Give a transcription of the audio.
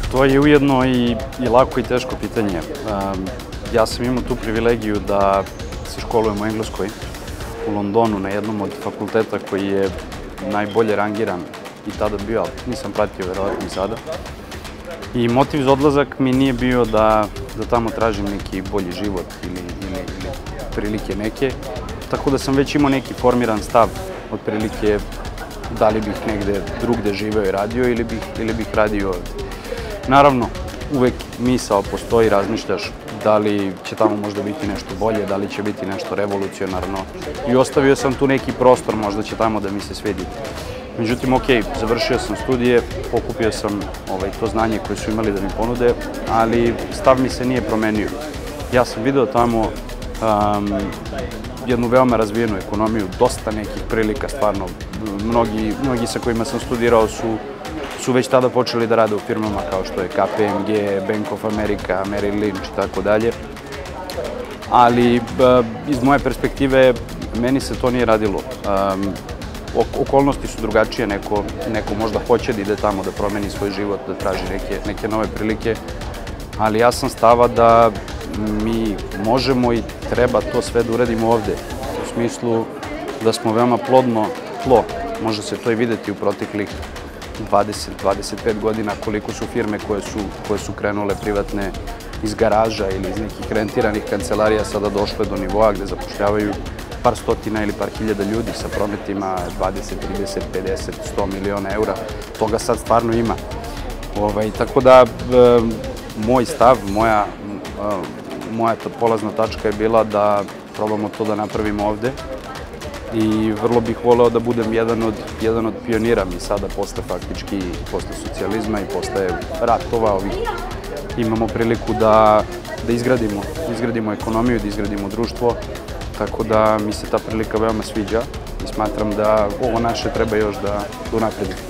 To je ujedno i lako i teško pitanje. Ja sam imao tu privilegiju da se školujem u Engleskoj, u Londonu, na jednom od fakulteta koji je najbolje rangiran i tada bio, ali nisam pratio verovatno i sada. I motiv za odlazak mi nije bio da tamo tražim neki bolji život ili prilike neke, tako da sam već imao neki formiran stav otprilike da li bih negde drugde živeo i radio ili bih radio ovde. Naravno, uvek misao postoji, razmišljaš da li će tamo možda biti nešto bolje, da li će biti nešto revolucionarno i ostavio sam tu neki prostor, možda će tamo da mi se svidi. Međutim, ok, završio sam studije, pokupio sam to znanje koje su imali da mi ponude, ali stav mi se nije promenio. Ja sam video tamo jednu veoma razvijenu ekonomiju, dosta nekih prilika, stvarno. Mnogi sa kojima sam studirao su već tada počeli da rade u firmama kao što je KPMG, Bank of America, Merrill Lynch i tako dalje. Ali iz moje perspektive meni se to nije radilo. Okolnosti su drugačije, neko možda hoće da ide tamo da promeni svoj život, da traži neke nove prilike, ali ja sam stava da mi možemo i treba to sve da uradimo ovde, u smislu da smo veoma plodno tlo. Može se to i videti u proteklih 20-25 godina koliko su firme koje su krenule privatne iz garaža ili iz nekih rentiranih kancelarija sada došle do nivoa gde zapošljavaju par stotina ili par hiljada ljudi sa prometima 20, 30, 50, 100 miliona eura. Toga sad stvarno ima. Tako da moj stav, moja polazna tačka je bila da probamo to da napravimo ovde i vrlo bih voleo da budem jedan od pionira. Mi sada posle socijalizma i posle ratova imamo priliku da izgradimo ekonomiju, da izgradimo društvo, tako da mi se ta prilika veoma sviđa i smatram da ovo naše treba još da unapredimo.